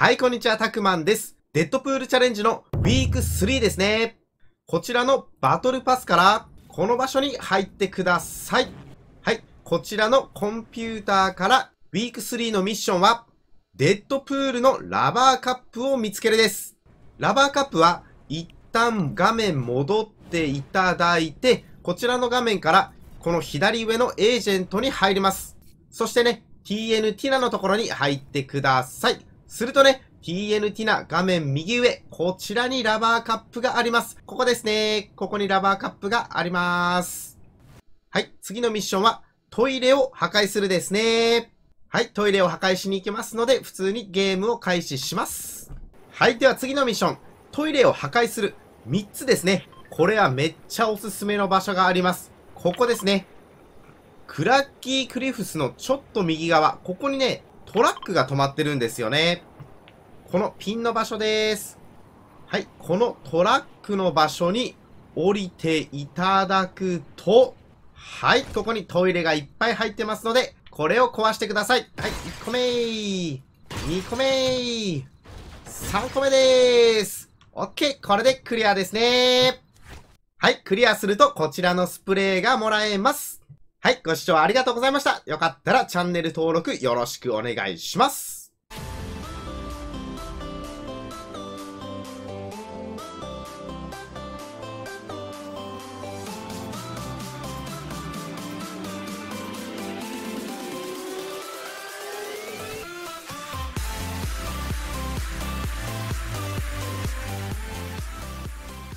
はい、こんにちは、たくまんです。デッドプールチャレンジのウィーク3ですね。こちらのバトルパスから、この場所に入ってください。はい、こちらのコンピューターから、ウィーク3のミッションは、デッドプールのラバーカップを見つけるです。ラバーカップは、一旦画面戻っていただいて、こちらの画面から、この左上のエージェントに入ります。そしてね、TN ティナのところに入ってください。するとね、TN ティナ画面右上、こちらにラバーカップがあります。ここですね。ここにラバーカップがあります。はい、次のミッションは、トイレを破壊するですね。はい、トイレを破壊しに行きますので、普通にゲームを開始します。はい、では次のミッション、トイレを破壊する3つですね。これはめっちゃおすすめの場所があります。ここですね。クラッキークリフスのちょっと右側、ここにね、トラックが止まってるんですよね。このピンの場所です。はい、このトラックの場所に降りていただくと、はい、ここにトイレがいっぱい入ってますので、これを壊してください。はい、1個目ー、2個目ー、3個目でーす。OK、これでクリアですね。はい、クリアするとこちらのスプレーがもらえます。はい、ご視聴ありがとうございました。よかったらチャンネル登録よろしくお願いします。